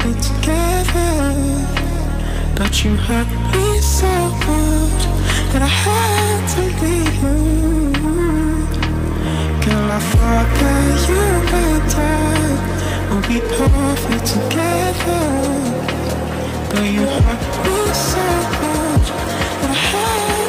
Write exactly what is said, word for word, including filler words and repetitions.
perfect together, but you hurt me so good that I had to leave you. Girl, I thought that you and I would be perfect together, but you hurt me so good that I had